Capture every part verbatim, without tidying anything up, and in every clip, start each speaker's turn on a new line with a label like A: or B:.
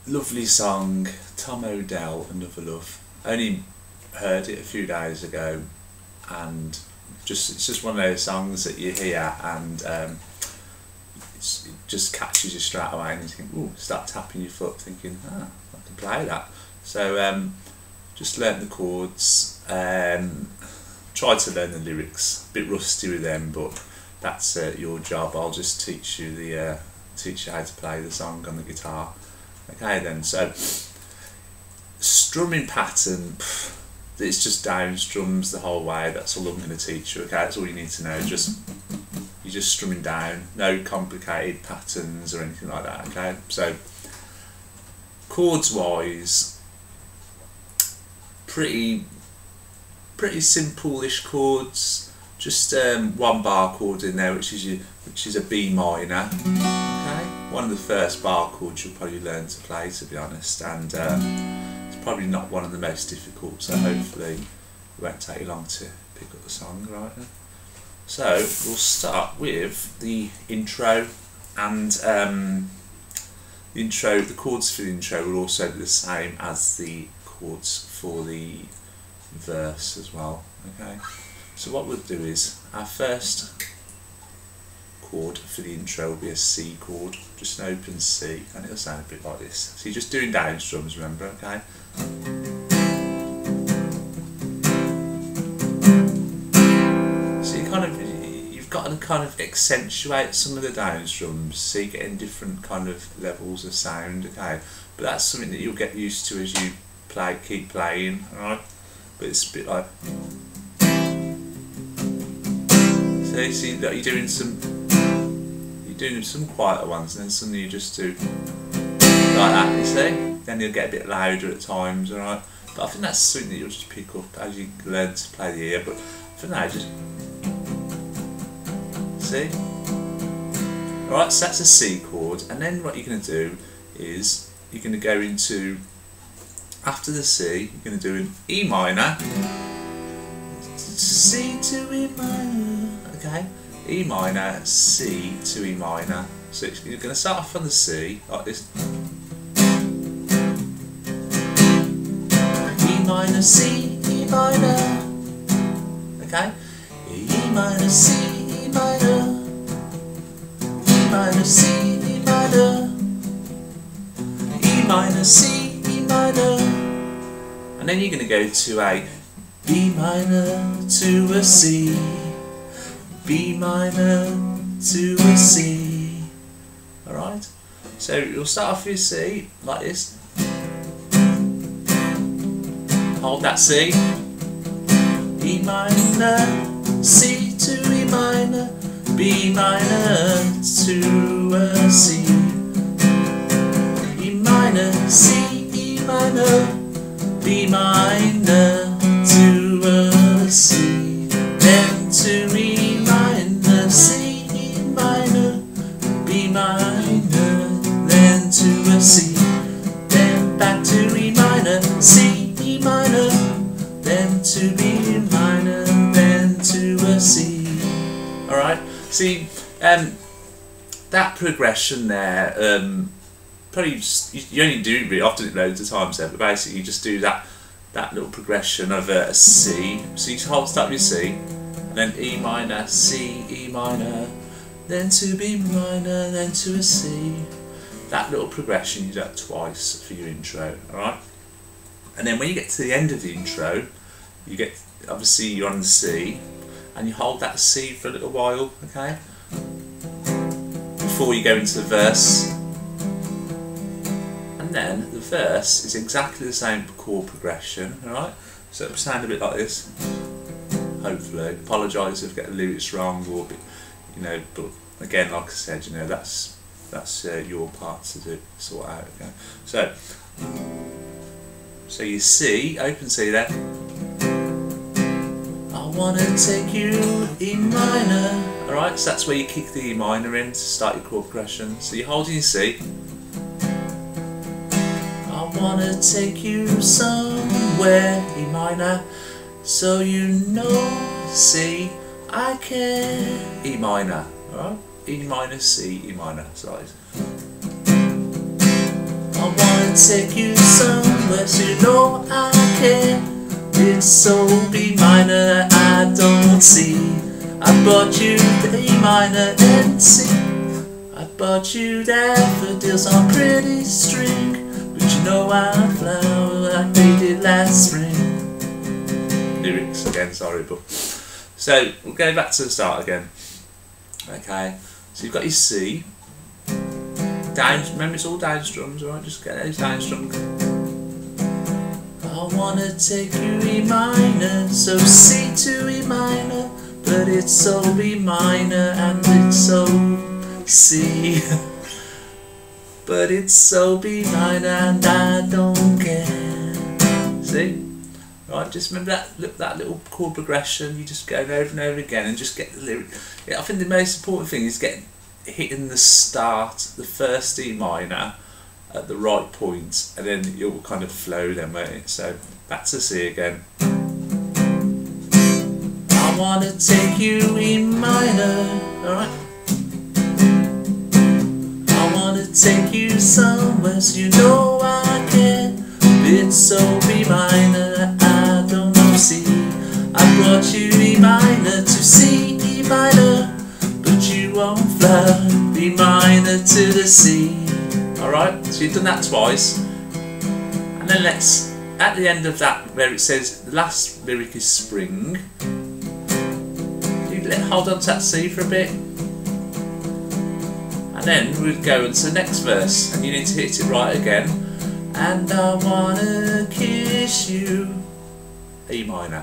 A: lovely song, Tom Odell, Another Love. Only heard it a few days ago, and just it's just one of those songs that you hear and um, it's, it just catches you straight away, and you think, ooh, start tapping your foot, thinking, ah, I can play that. So um, just learnt the chords, um, tried to learn the lyrics, a bit rusty with them, but that's uh, your job. I'll just teach you the uh, teach you how to play the song on the guitar. Okay then, so strumming pattern, it's just down strums the whole way. That's all I'm going to teach you. Okay, that's all you need to know. Just you're just strumming down, no complicated patterns or anything like that. Okay, so chords wise, pretty pretty simple-ish chords. Just um, one bar chord in there, which is your, which is a B minor. Okay, one of the first bar chords you'll probably learn to play, to be honest, and uh, it's probably not one of the most difficult. So hopefully it won't take you long to pick up the song, right? So we'll start with the intro, and um, the intro. The chords for the intro will also be the same as the chords for the verse as well. Okay. So what we'll do is, our first chord for the intro will be a C chord, just an open C, and it'll sound a bit like this. So you're just doing down strums, remember, okay? So you kind of, you've got to kind of accentuate some of the down strums, so you're getting different kind of levels of sound, okay? But that's something that you'll get used to as you play, keep playing, alright? But it's a bit like... So, see that you're doing some, you're doing some quieter ones, and then suddenly you just do like that. You see, then you'll get a bit louder at times, all right. But I think that's something that you'll just pick up as you learn to play the ear. But for now, just see. All right, so that's a C chord, and then what you're going to do is you're going to go into, after the C, you're going to do an E minor, C to E minor. Okay, E minor, C to E minor. So you're going to start off on the C like this. E minor, C, E minor. Okay, E minor, C, E minor. E minor, C, E minor. E minor, C, E minor. And then you're going to go to a B minor to a C. B minor to a C. Alright? So you'll start off with C like this. Hold that C. E minor, C to E minor, B minor to a C. E minor, C, E minor, B minor to a C. Then to E. C, E minor, B minor, then to a C, then back to E minor, C, E minor, then to B minor, then to a C. Alright, see, um, that progression there, um, probably just, you, you only do it really often, it loads of times there, but basically you just do that, that little progression of a, a C, so you hold start with C, and then E minor, C, E minor, then to B minor, then to a C. That little progression you do that twice for your intro, alright? And then when you get to the end of the intro, you get, obviously you're on the C, and you hold that C for a little while, okay? Before you go into the verse. And then the verse is exactly the same chord progression, alright? So it'll sound a bit like this. Hopefully, apologise if I get the lyrics wrong, or bit, you know. But again, like I said, you know, that's that's uh, your part to do, sort out. Okay, so so you see, open C there. I wanna take you E minor. All right, so that's where you kick the E minor in to start your chord progression. So you're holding your C. I wanna take you somewhere E minor. So you know, C, I can. E minor, alright? E minor, C, E minor. So I wanna wanna take you somewhere, so you know I care. It's so B minor that I don't see. I bought you the A minor and C. I bought you daffodils on pretty string, but you know I flower like they did last spring. Lyrics again, sorry, but so we'll go back to the start again. Okay, so you've got your C. Down, remember it's all down strums, alright? Just get those down strums. I wanna take you E minor, so C to E minor, but it's so B minor and it's so C. But it's so B minor and I don't care. See? Right, just remember that look, that little chord progression. You just go over and over again and just get the lyric. Yeah, I think the most important thing is getting hitting the start, the first E minor at the right point, and then you'll kind of flow then, won't it? So back to C again. I wanna take you E minor, alright? I wanna take you somewhere, so you know I can. It's so B minor, I don't know C. I brought you E minor to C, E minor, but you won't flow B minor to the C. Alright, so you've done that twice. And then let's, at the end of that, where it says the last lyric is spring, you let hold on to that C for a bit. And then we'd go into the next verse, and you need to hit it right again. And I wanna kiss you, E minor.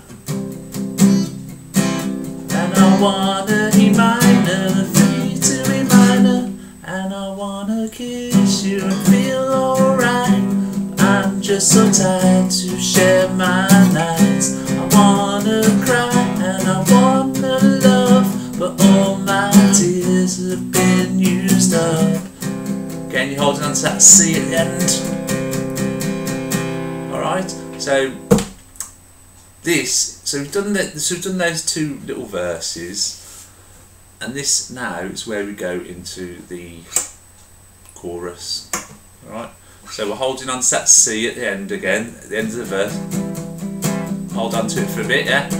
A: And I wanna E minor, three to E minor. And I wanna kiss you and feel alright. I'm just so tired to share my nights. I wanna cry and I wanna love, but all my tears have been used up. Again, you're holding on to that C at the end. Alright, so this, so we've done the, so we've done those two little verses. And this now is where we go into the chorus. Alright, so we're holding on to that C at the end again, at the end of the verse. Hold on to it for a bit, yeah?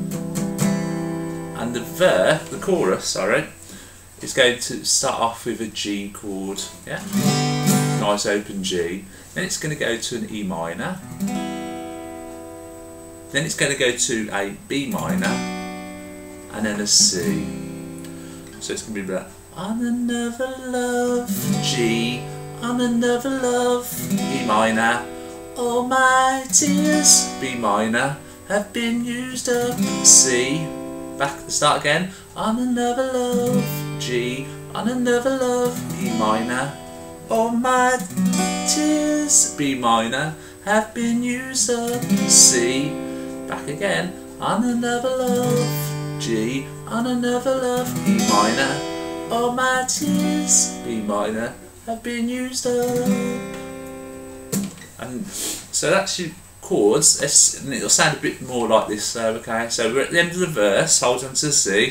A: And the verse, the chorus, sorry, is going to start off with a G chord, yeah? Nice open G. Then it's going to go to an E minor. Then it's going to go to a B minor. And then a C. So it's going to be that on another love, G, on another love, E minor. All my tears, B minor, have been used up, C. Back at the start again, on another love, G, on another love, E minor. All my tears, B minor, have been used up, C. Back again, on another love, G, on another love, E minor. All my tears, B minor, have been used up. And so that's your chords, it's, and it'll sound a bit more like this, so okay, so we're at the end of the verse, hold on to C.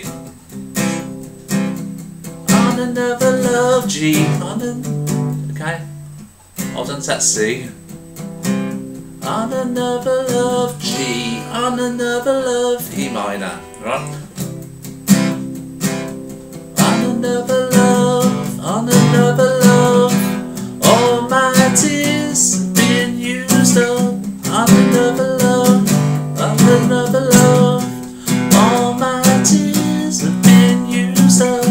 A: On another love, G, on an, okay, hold on to that C. On another love, G, on another love, E minor, right? On another love, on another love, all my tears have been used up. On another love, on another love, all my tears have been used up.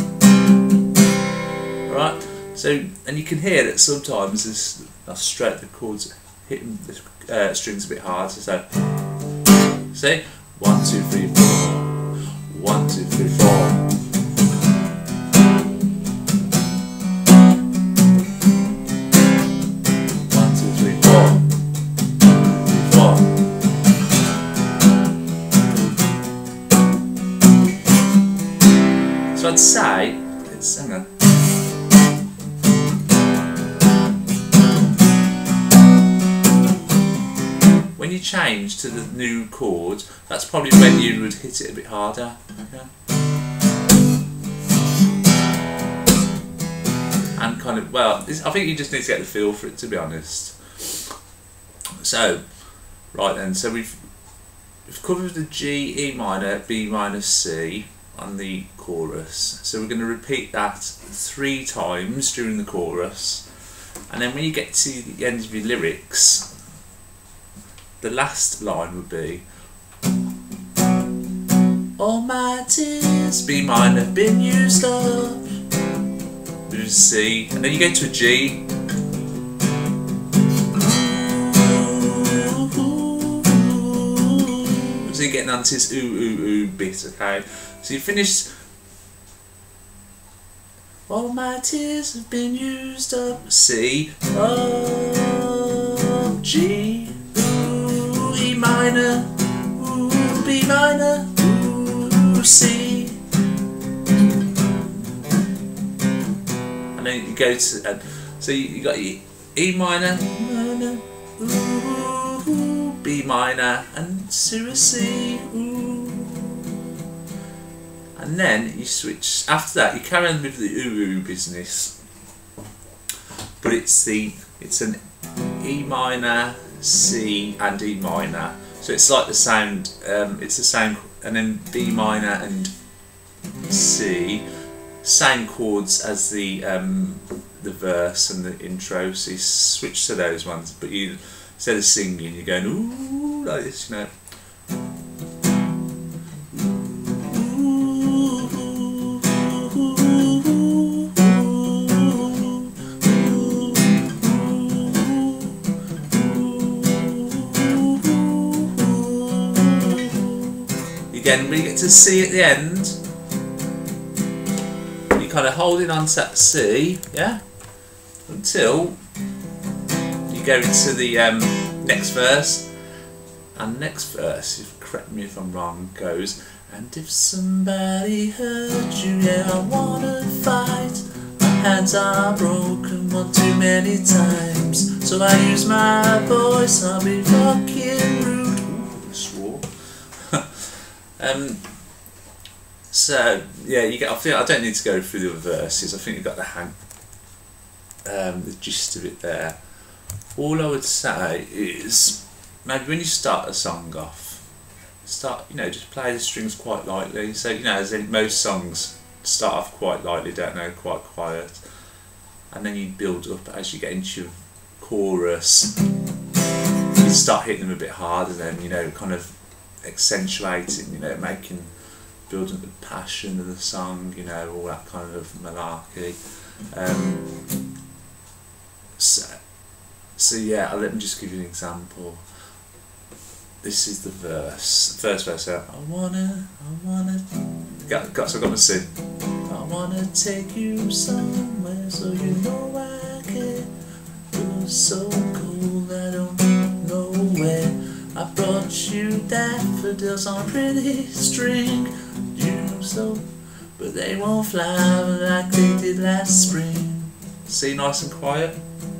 A: Right, so, and you can hear that sometimes this, I'll stroke the chords, hitting the uh, strings a bit hard, so, see, one, two, three, four, one, two, three, four. So I'd say, it's, hang on. When you change to the new chord, that's probably when you would hit it a bit harder. Okay? and kind of, well, this, I think you just need to get the feel for it, to be honest. So, right then, so we've, we've covered the G, E minor, B minor, C on the chorus. So we're going to repeat that three times during the chorus, and then when you get to the end of your lyrics, the last line would be, all my tears, B minor, have been used up. With a C, and then you go to a G. So you're getting onto this ooh ooh ooh bit, okay? So you finish. All my tears have been used up. C, oh, G, ooh, E minor, ooh, B minor, ooh, C. And then you go to, uh, so you, you got your E minor, minor, ooh, B minor, and C, C, ooh. And then you switch, after that you carry on with the ooh ooh business, but it's the, it's an E minor, C and E minor, so it's like the sound, um, it's the same, and then B minor and C, same chords as the um, the verse and the intro, so you switch to those ones, but you, instead of singing, you're going ooh like this, you know. Again, when you get to C at the end, you kind of holding on to that C, yeah, until you go into the um, next verse. And next verse, if correct me if I'm wrong, goes, and if somebody hurt you, yeah, I wanna fight. My hands are broken one too many times, so I use my voice, I'll be fucking rude. Ooh, I swore. um, so, yeah, you get, I think I don't need to go through the other verses, I think you've got the hang, um, the gist of it there. All I would say is, maybe when you start a song off, start, you know, just play the strings quite lightly. So, you know, as in most songs start off quite lightly, don't know, quite quiet. And then you build up as you get into your chorus. You start hitting them a bit harder then, you know, kind of accentuating, you know, making, building the passion of the song, you know, all that kind of malarkey. Um, so, so yeah, let me just give you an example. This is the verse, first verse out. I wanna, I wanna, got, got, so I got my sing. I wanna take you somewhere so you know I care. You're so cold, I don't know where. I brought you daffodils on a pretty string. You so, but they won't flower like they did last spring. See, nice and quiet.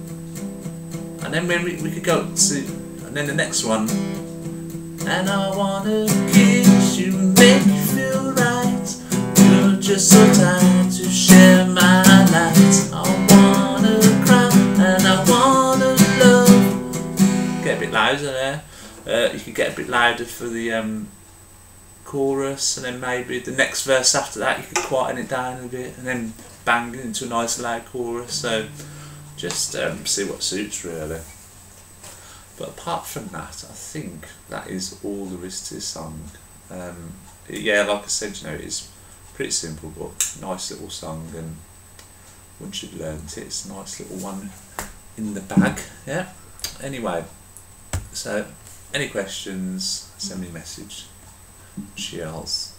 A: And then when we, we could go to, and then the next one. And I wanna kiss you, make you feel right. You're just so tired to share my light. I wanna cry and I wanna love. Get a bit louder there. Uh, you could get a bit louder for the um, chorus, and then maybe the next verse after that you could quieten it down a bit, and then bang into a nice loud chorus. So just um, see what suits really. But apart from that, I think that is all there is to this song. Um, yeah, like I said, you know, it's pretty simple, but nice little song, and once you've learned it, it's a nice little one in the bag, yeah? Anyway, so, any questions, send me a message. Cheers.